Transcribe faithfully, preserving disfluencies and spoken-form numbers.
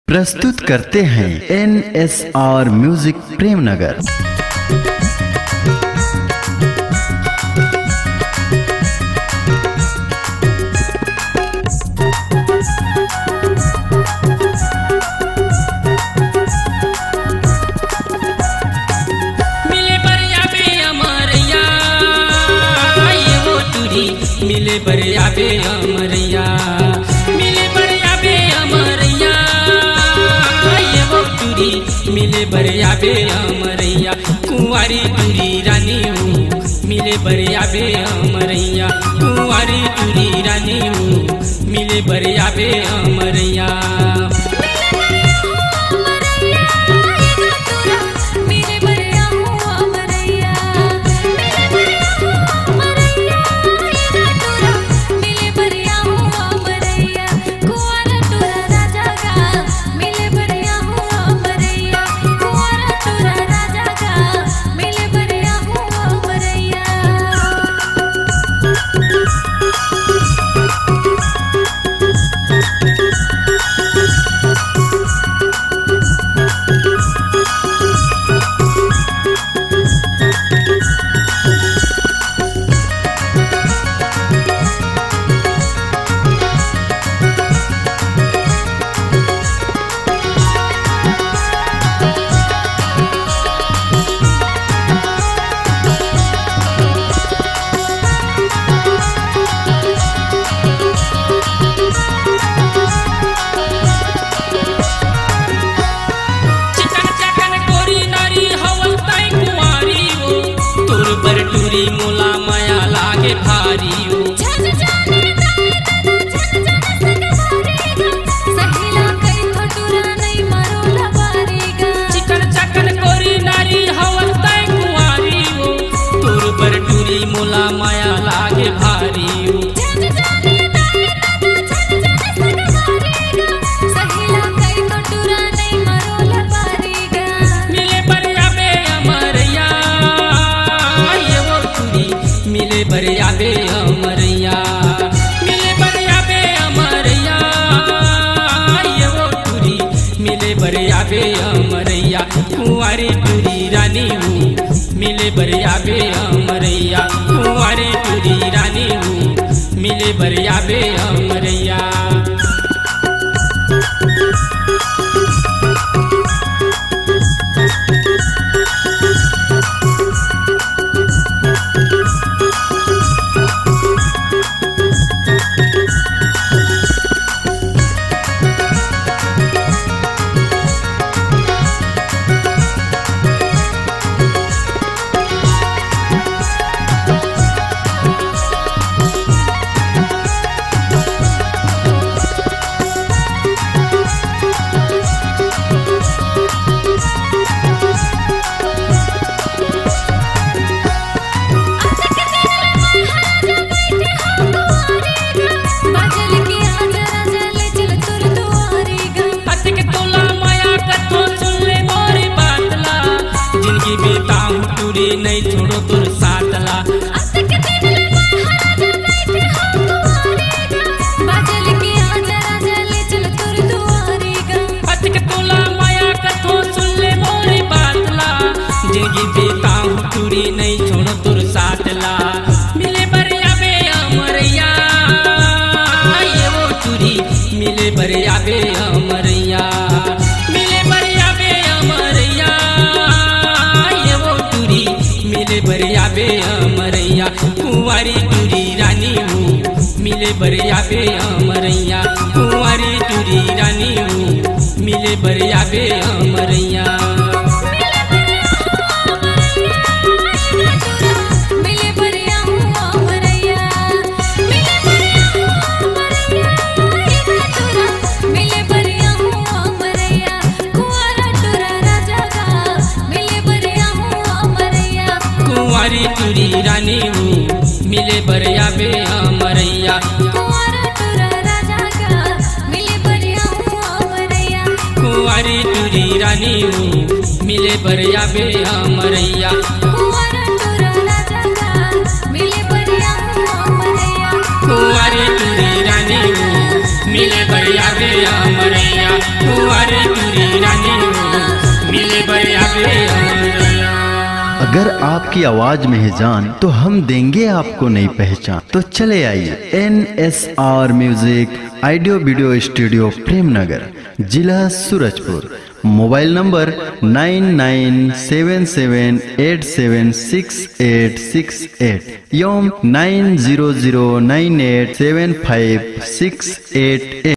प्रस्तुत करते हैं N S R music Premnagar. मिले बरिया बे अमरिया, मिले बरिया बे अमरिया, ये वो तुरी मिले बरिया बे अमरिया, कुंवारी तुरी रानी हूँ मिले बरिया बे अमरिया, कुंवारी तुरी रानी हूँ मिले बरिया बे अमरिया। टूरी मोला माया लागे भारी हो, चिकन चकन कोरी नारी हवन तय कुंवारी हो, तोर पर टूरी मोला माया लागे भारी हो। मिले बरिया बे अमरिया, मिले बरिया बे अमरिया, ये वो टूरी मिले बरिया बे अमरिया, कुंवारी टूरी रानी हूँ मिले बरिया बे अमरिया, कुंवारी टूरी रानी हूँ मिले बरिया बे अमरिया। टूरी नहीं छोड़ो तुर सातला, जिंदगी बेता हूँ टूरी नहीं छोड़ो तुर सातला। मिले बरिया बे अमरिया, ये वो टूरी मिले बरिया बे अमरिया, मिले बरिया बे अमरिया, ये वो टूरी मिले बरिया बे अमरिया, कुंवारी टूरी रानी हूँ मिले बरिया बे अमरिया, कुंवारी टूरी रानी हूँ मिले बरिया बे अमरिया। कुंवारी टूरी रानी हूँ मिले बरिया बे अमरिया, कुंवारी टूरी रानी हूँ मिले बरिया बे अमरिया, कुंवारी टूरी रानी हूँ मिले बरिया बे अमरिया, कुंवारी अगर आपकी आवाज में है जान तो हम देंगे आपको नई पहचान। तो चले आइए N S R music audio video studio Premnagar, जिला Surajpur. Mobile number nine nine seven seven eight seven six eight six eight एवं nine zero zero nine eight seven five six eight at.